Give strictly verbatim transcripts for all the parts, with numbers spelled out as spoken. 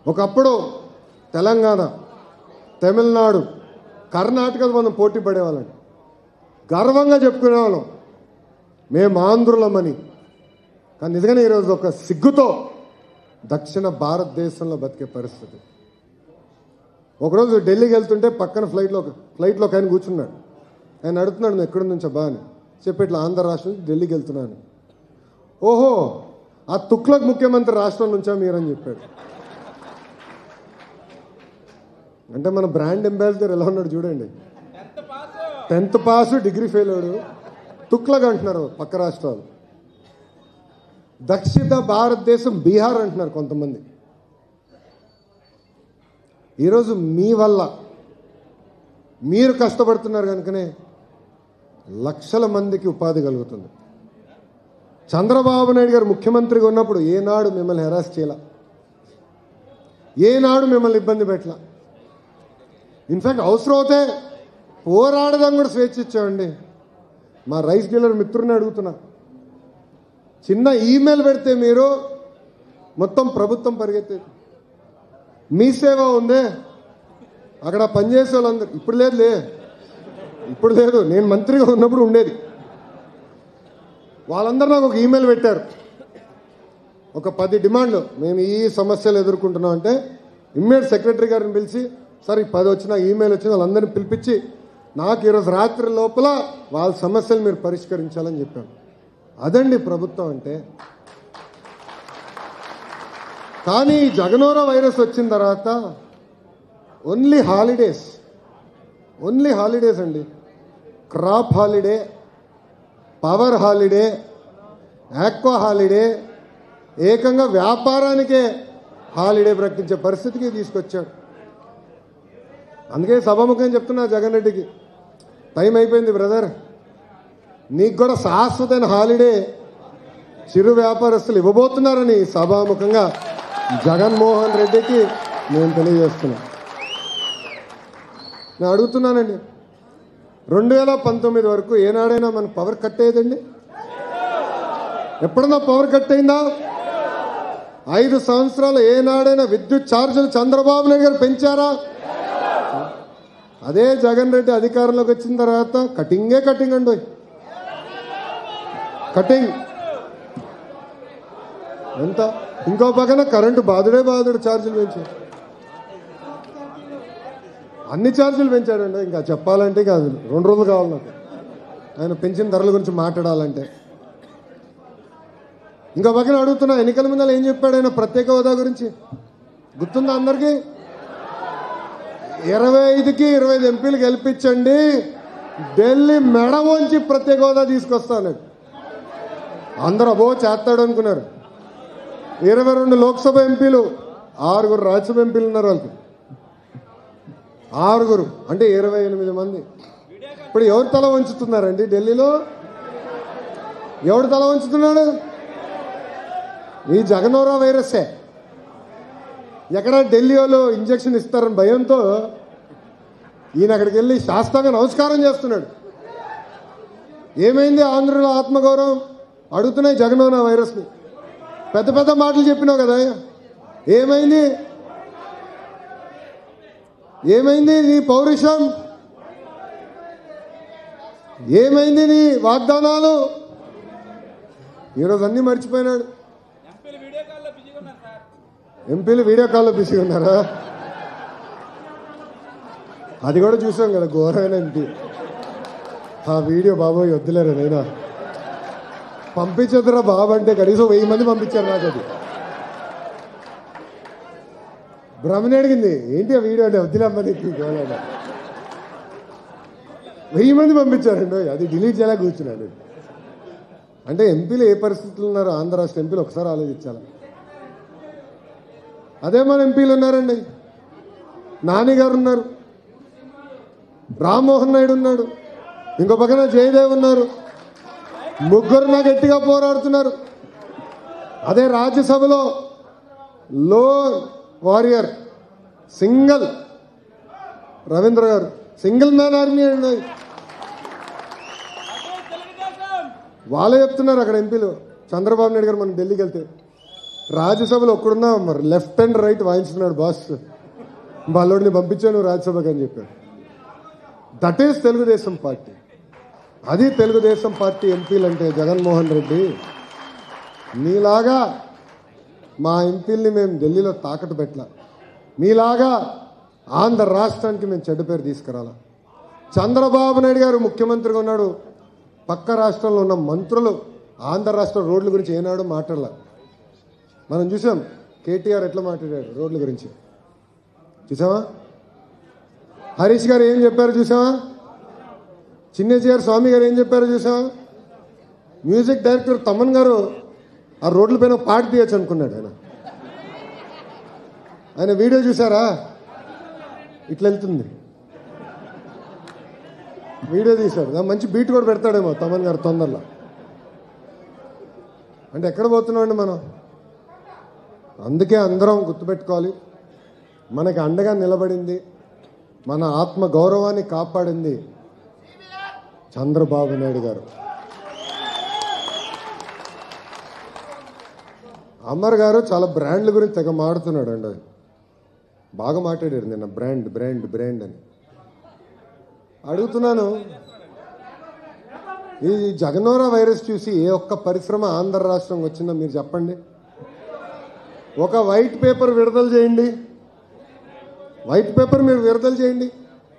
ఒకప్పుడు తెలంగాణ, తమిళనాడు, కర్ణాటకలో మనం పోటీ పడేవాళ్ళం, గర్వంగా చెప్పుకునేవాళ్ళం మేము ఆంధ్రులమని. కానీ నిజంగానే ఈరోజు ఒక సిగ్గుతో దక్షిణ భారతదేశంలో బతికే పరిస్థితి. ఒకరోజు ఢిల్లీకి వెళ్తుంటే పక్కన ఫ్లైట్లో ఫ్లైట్లో ఒక ఆయన కూర్చున్నాడు. ఆయన అడుగుతున్నాడు, నువ్వు ఎక్కడి నుంచో బా అని చెప్పి, ఇట్లా ఆంధ్ర రాష్ట్రం నుంచి ఢిల్లీకి వెళ్తున్నాను. ఓహో, ఆ తుక్లక్ ముఖ్యమంత్రి రాష్ట్రం నుంచా మీరని చెప్పాడు. అంటే మన బ్రాండ్ అంబాసిడర్ ఎలా ఉన్నాడు చూడండి. టెన్త్ పాస్, డిగ్రీ ఫెయిల్ అయ్యాడు, తుక్లక్ అంటున్నారు పక్క రాష్ట్రాలు. దక్షిణ భారతదేశం బీహార్ అంటున్నారు కొంతమంది. ఈరోజు మీ వల్ల మీరు కష్టపడుతున్నారు కనుకనే లక్షల మందికి ఉపాధి కలుగుతుంది. చంద్రబాబు నాయుడు గారు ముఖ్యమంత్రిగా ఉన్నప్పుడు ఏనాడు మిమ్మల్ని హెరాస్ చేయాల, ఏనాడు మిమ్మల్ని ఇబ్బంది పెట్టాల. ఇన్ఫ్యాక్ట్ అవసరం అవుతే పోరాడదాం కూడా స్వేచ్ఛ ఇచ్చామండి. మా రైస్ డీలర్ మిత్రుని అడుగుతున్నా, చిన్న ఈమెయిల్ పెడితే మీరు మొత్తం ప్రభుత్వం పరిగెత్తేది. మీ సేవ ఉందే అక్కడ పనిచేసే వాళ్ళందరూ, ఇప్పుడు లేదులే, ఇప్పుడు లేదు, నేను మంత్రిగా ఉన్నప్పుడు ఉండేది. వాళ్ళందరూ నాకు ఒక ఈమెయిల్ పెట్టారు, ఒక పది డిమాండ్లు, మేము ఈ సమస్యలు ఎదుర్కొంటున్నాం అంటే ఇమ్మీడియట్ సెక్రటరీ గారిని పిలిచి, సార్ ఈ పది వచ్చిన ఈమెయిల్ వచ్చిన వాళ్ళందరినీ పిలిపించి నాకు ఈరోజు రాత్రి లోపల వాళ్ళ సమస్యలు మీరు పరిష్కరించాలని చెప్పాను. అదండి ప్రభుత్వం అంటే. కానీ జగనోరా వైరస్ వచ్చిన తర్వాత ఓన్లీ హాలిడేస్, ఓన్లీ హాలిడేస్ అండి. Crop holiday, power holiday, aqua holiday, ఏకంగా వ్యాపారానికే హాలిడే ప్రకటించే పరిస్థితికి తీసుకొచ్చాడు. అందుకే సభాముఖం చెప్తున్నా జగన్ రెడ్డికి, టైం అయిపోయింది బ్రదర్, నీకు కూడా శాశ్వతమైన హాలిడే చిరు వ్యాపారస్తులు ఇవ్వబోతున్నారని సభాముఖంగా జగన్మోహన్ రెడ్డికి నేను తెలియజేస్తున్నా. నేను అడుగుతున్నానండి, రెండు వేల పంతొమ్మిది వరకు ఏనాడైనా మన పవర్ కట్ అయ్యేదండి? ఎప్పుడన్నా పవర్ కట్ అయిందా? ఐదు సంవత్సరాలు ఏనాడైనా విద్యుత్ ఛార్జీలు చంద్రబాబు నాయుడు గారు పెంచారా? అదే జగన్ రెడ్డి అధికారంలోకి వచ్చిన తర్వాత కటింగే కటింగ్ అండి, కటింగ్ ఎంత. ఇంకో పక్కన కరెంటు బాధుడే బాధుడు ఛార్జీలు పెంచాడు, అన్ని ఛార్జీలు పెంచాడండి. ఇంకా చెప్పాలంటే కాదు, రెండు రోజులు కావాలి నాకు ఆయన పెంచిన ధరల గురించి మాట్లాడాలంటే. ఇంకో పక్కన అడుగుతున్నా, ఎన్నికల ముందు ఏం చెప్పాడు ఆయన ప్రత్యేక హోదా గురించి గుర్తుందా అందరికీ? ఇరవై ఐదుకి ఇరవై ఐదు ఎంపీలు గెలిపించండి, ఢిల్లీ మెడ వంచి ప్రత్యేక హోదా తీసుకొస్తాను. అందరూ అబో చేస్తాడు అనుకున్నారు. ఇరవై రెండు లోక్సభ ఎంపీలు, ఆరుగురు రాజ్యసభ ఎంపీలు ఉన్నారు వాళ్ళకి, ఆరుగురు అంటే ఇరవై ఎనిమిది మంది. ఇప్పుడు ఎవరు తల వంచుతున్నారండి ఢిల్లీలో? ఎవడు తల వంచుతున్నాడు? ఈ జగనోరా వైరస్సే. ఎక్కడ ఢిల్లీ వాళ్ళు ఇంజక్షన్ ఇస్తారని భయంతో ఈయన అక్కడికి వెళ్ళి శాస్త్రంగా నమస్కారం చేస్తున్నాడు. ఏమైంది ఆంధ్రుల ఆత్మగౌరవం? అడుగుతున్నాయి జగనోరా వైరస్ని. పెద్ద పెద్ద మాటలు చెప్పినావు కదా, ఏమైంది? ఏమైంది నీ పౌరుషం? ఏమైంది నీ వాగ్దానాలు? ఈరోజు అన్నీ మర్చిపోయినాడు. ఎంపీలు వీడియో కాల్లో బిజీగా ఉన్నారా? అది కూడా చూసాం కదా, ఘోరమైన ఎంపీ. ఆ వీడియో బాబోయ్ వద్దులేరా నైనా, పంపించదురా బాబు అంటే కనీసం వెయ్యి మంది పంపించారు నాకు. అది బ్రహ్మని అడిగింది, ఏంటి ఆ వీడియో అంటే వద్దులేమ్మా నీకు గోళ. వెయ్యి మంది పంపించారండి, అది డిలీట్ చేయాలా కూర్చున్నాడు. అంటే ఎంపీలు ఏ పరిస్థితులు ఉన్నారో ఆంధ్ర రాష్ట్ర ఎంపీలు ఒకసారి ఆలోచించాలి. అదే మన ఎంపీలు ఉన్నారండి, నాని గారు ఉన్నారు, రామ్మోహన్ నాయుడు ఉన్నాడు, ఇంకో పక్కన జయదేవ్ ఉన్నారు, ముగ్గురు నా గట్టిగా పోరాడుతున్నారు. అదే రాజ్యసభలో లో వారియర్ సింగిల్ రవీంద్ర గారు, సింగిల్ మ్యాన్ ఆర్మీ అండి. వాళ్ళే చెప్తున్నారు అక్కడ ఎంపీలు. చంద్రబాబు నాయుడు గారు మనం ఢిల్లీకి వెళ్తే రాజ్యసభలో ఒక్కడున్నా మరి లెఫ్ట్ అండ్ రైట్ వాయించుతున్నాడు బాస్, వాళ్ళోడిని పంపించాను రాజ్యసభకి అని చెప్పాడు. That is Telugu Desam party. అది తెలుగుదేశం పార్టీ ఎంపీలు అంటే జగన్మోహన్ రెడ్డి. మీలాగా మా ఎంపీల్ని మేము ఢిల్లీలో తాకట్టు పెట్టాల, మీలాగా ఆంధ్ర రాష్ట్రానికి మేము చెడ్డ పేరు తీసుకురాలా. చంద్రబాబు నాయుడు గారు ముఖ్యమంత్రిగా ఉన్నాడు, పక్క రాష్ట్రంలో ఉన్న మంత్రులు ఆంధ్ర రాష్ట్ర రోడ్ల గురించి ఏనాడు మాట్లాడాల. మనం చూసాం కేటీఆర్ ఎట్లా మాట్లాడాడు రోడ్ల గురించి, చూసావా? హరీష్ గారు ఏం చెప్పారు చూసావా? చిన్నజీఆర్ స్వామి గారు ఏం చెప్పారు చూసావా? మ్యూజిక్ డైరెక్టర్ తమన్ గారు ఆ రోడ్ల పైన పాట తీయచ్చు అనుకున్నాడు ఆయన. ఆయన వీడియో చూసారా? ఇట్లా వెళ్తుంది, వీడియో తీశాడు. మంచి బీట్ కూడా పెడతాడేమో తమన్ గారు తొందరలో. అంటే ఎక్కడ పోతున్నామండి మనం? అందుకే అందరం గుర్తుపెట్టుకోవాలి, మనకి అండగా నిలబడింది, మన ఆత్మ గౌరవాన్ని కాపాడింది చంద్రబాబు నాయుడు గారు. అమర్ గారు చాలా బ్రాండ్ల గురించి తెగ మాడుతున్నాడు అండి, బాగా మాట్లాడారు నిన్న. బ్రాండ్ బ్రాండ్ బ్రాండ్ అని అడుగుతున్నాను. ఈ జగనోరా వైరస్ చూసి ఏ ఒక్క పరిశ్రమ ఆంధ్ర రాష్ట్రం వచ్చిందో మీరు చెప్పండి. ఒక వైట్ పేపర్ విడుదల చేయండి, వైట్ పేపర్ మీరు విడుదల చేయండి.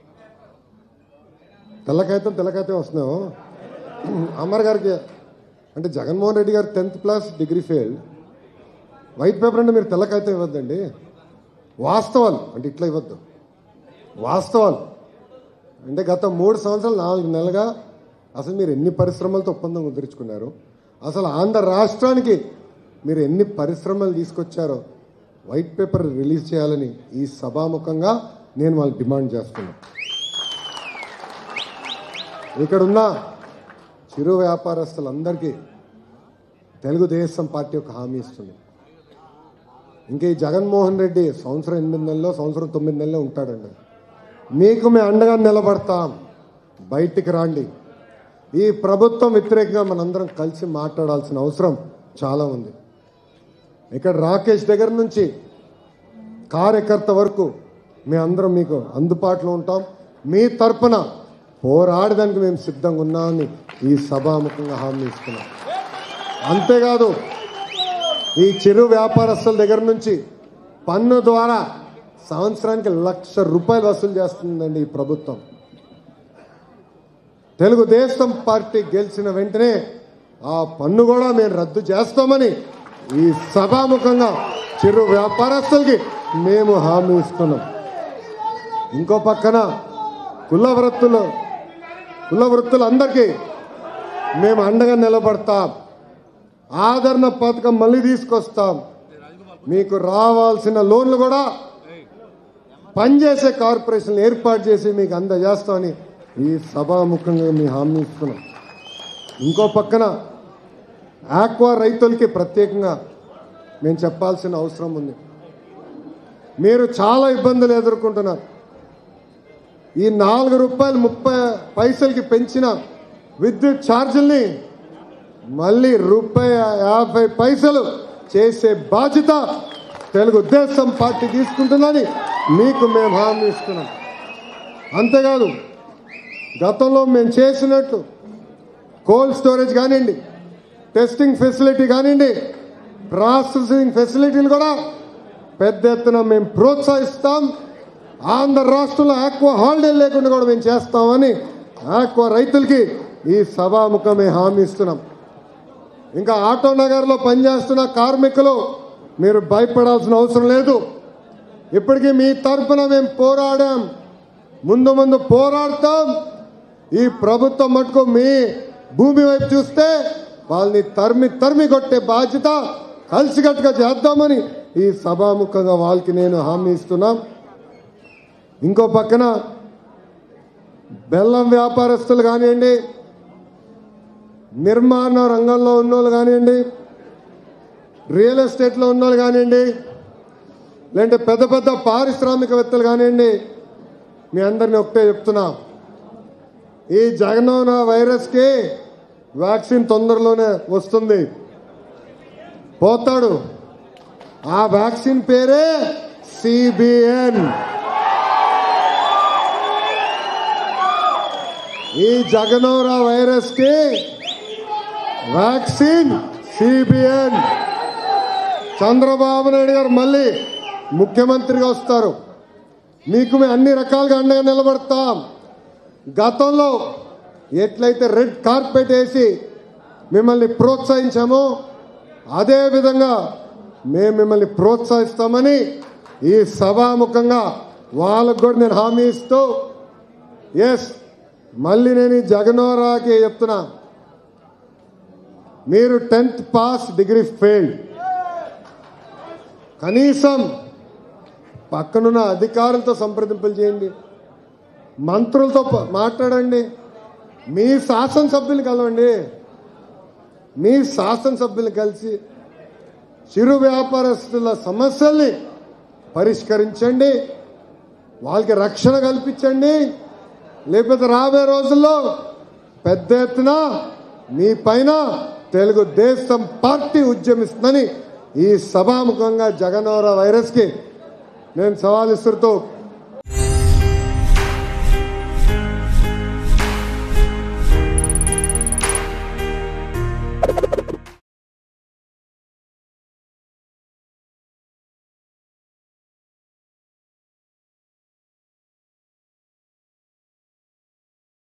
తెల్లకాయితం తెల్లకాయితం వస్తున్నావు. అమర్ గారికి అంటే జగన్మోహన్ రెడ్డి గారు tenth class degree fail, white paper అంటే మీరు తెల్లకాయితం ఇవ్వద్దండి. వాస్తవాలు అంటే ఇట్లా ఇవ్వద్దు, వాస్తవాలు అంటే గత మూడు సంవత్సరాలు నాలుగు నెలలుగా అసలు మీరు ఎన్ని పరిశ్రమలతో ఒప్పందం కుదుర్చుకున్నారు, అసలు ఆంధ్ర రాష్ట్రానికి మీరు ఎన్ని పరిశ్రమలు తీసుకొచ్చారో వైట్ పేపర్ రిలీజ్ చేయాలని ఈ సభాముఖంగా నేను వాళ్ళు డిమాండ్ చేస్తున్నాను. ఇక్కడున్న చిరు వ్యాపారస్తులందరికీ తెలుగుదేశం పార్టీ ఒక హామీ ఇస్తుంది. ఇంకా ఈ జగన్మోహన్ రెడ్డి సంవత్సరం ఎనిమిది నెలల్లో సంవత్సరం తొమ్మిది నెలల్లో ఉంటాడండి. మీకు మేము అండగా నిలబడతాం, బయటికి రాండి. ఈ ప్రభుత్వం వ్యతిరేకంగా మనందరం కలిసి మాట్లాడాల్సిన అవసరం చాలా ఉంది. ఇక్కడ రాకేష్ దగ్గర నుంచి కార్యకర్త వరకు మేమందరం మీకు అందుబాటులో ఉంటాం, మీ తరపున పోరాడడానికి మేము సిద్ధంగా ఉన్నామని ఈ సభాముఖంగా హామీ ఇస్తున్నాం. అంతేకాదు ఈ చిరు వ్యాపారస్తుల దగ్గర నుంచి పన్ను ద్వారా సంవత్సరానికి లక్ష రూపాయలు వసూలు చేస్తుందండి ఈ ప్రభుత్వం. తెలుగుదేశం పార్టీ గెలిచిన వెంటనే ఆ పన్ను కూడా మేము రద్దు చేస్తామని ఈ సభాముఖంగా చిరు వ్యాపారస్తులకి మేము హామీ ఇస్తున్నాం. ఇంకో పక్కన కుల వృత్తులు కుల వృత్తులందరికీ మేము అండగా నిలబడతాం. ఆదరణ పథకం మళ్ళీ తీసుకొస్తాం. మీకు రావాల్సిన లోన్లు కూడా పనిచేసే కార్పొరేషన్లు ఏర్పాటు చేసి మీకు అందజేస్తామని ఈ సభాముఖంగా మీ హామీ ఇస్తున్నాం. ఇంకో పక్కన ఆక్వా రైతులకి ప్రత్యేకంగా మేము చెప్పాల్సిన అవసరం ఉంది. మీరు చాలా ఇబ్బందులు ఎదుర్కొంటున్నారు. ఈ నాలుగు రూపాయలు ముప్పై పైసలకి పెంచిన విద్యుత్ ఛార్జీల్ని మళ్ళీ రూపాయి యాభై పైసలు చేసే బాధ్యత తెలుగుదేశం పార్టీ తీసుకుంటుందని మీకు మేము హామీ ఇస్తున్నాం. అంతేకాదు గతంలో మేము చేసినట్లు కోల్డ్ స్టోరేజ్ కానివ్వండి, టెస్టింగ్ ఫెసిలిటీ కానివ్వండి, ప్రాసెసింగ్ ఫెసిలిటీలు కూడా పెద్ద ఎత్తున మేము ప్రోత్సహిస్తాం. ఆంధ్ర రాష్ట్రంలో ఆక్వా హాలిడే లేకుండా కూడా మేము చేస్తామని ఆక్వా రైతులకి ఈ సభాముఖం మేము హామీ ఇస్తున్నాం. ఇంకా ఆటో నగర్లో పనిచేస్తున్న కార్మికులు మీరు భయపడాల్సిన అవసరం లేదు. ఇప్పటికీ మీ తరఫున మేము పోరాడాం, ముందు ముందు పోరాడతాం. ఈ ప్రభుత్వం మటుకు మీ భూమి వైపు చూస్తే వాళ్ళని తరిమి తరిమి కొట్టే బాధ్యత కలిసికట్టుగా చేద్దామని ఈ సభాముఖంగా వాళ్ళకి నేను హామీ ఇస్తున్నాం. ఇంకో పక్కన బెల్లం వ్యాపారస్తులు కానివ్వండి, నిర్మాణ రంగంలో ఉన్నోళ్ళు కానివ్వండి, రియల్ ఎస్టేట్లో ఉన్నోళ్ళు కానివ్వండి, లేదంటే పెద్ద పెద్ద పారిశ్రామికవేత్తలు కానివ్వండి, మీ అందరినీ ఒకటే చెప్తున్నా, ఈ జగనోనా వైరస్కి వ్యాక్సిన్ తొందరలోనే వస్తుంది. పోతాడు ఆ వ్యాక్సిన్ పేరే సిబిఎన్. ఈ జగనోరా వైరస్ కి వ్యాక్సిన్ సిబిఎన్. చంద్రబాబు నాయుడు గారు మళ్ళీ ముఖ్యమంత్రిగా వస్తారు. మీకు మేము అన్ని రకాలుగా అండగా నిలబడతాం. గతంలో ఎట్లయితే రెడ్ కార్పెట్ వేసి మిమ్మల్ని ప్రోత్సహించామో అదే విధంగా మేము మిమ్మల్ని ప్రోత్సహిస్తామని ఈ సభాముఖంగా వాళ్ళకు కూడా నేను హామీ ఇస్తూ, ఎస్ మళ్ళీ నేను ఈ జగనోరాకి చెప్తున్నా, మీరు టెన్త్ పాస్ డిగ్రీ ఫెయిల్, కనీసం పక్కనున్న అధికారులతో సంప్రదింపులు చేయండి, మంత్రులతో మాట్లాడండి, మీ శాసనసభ్యులు కలవండి. మీ శాసనసభ్యులు కలిసి చిరు వ్యాపారస్తుల సమస్యల్ని పరిష్కరించండి, వాళ్ళకి రక్షణ కల్పించండి. లేకపోతే రాబోయే రోజుల్లో పెద్ద ఎత్తున మీ పైన తెలుగుదేశం పార్టీ ఉద్యమిస్తుందని ఈ సభాముఖంగా జగనోరా వైరస్కి నేను సవాల్ ఇస్తూ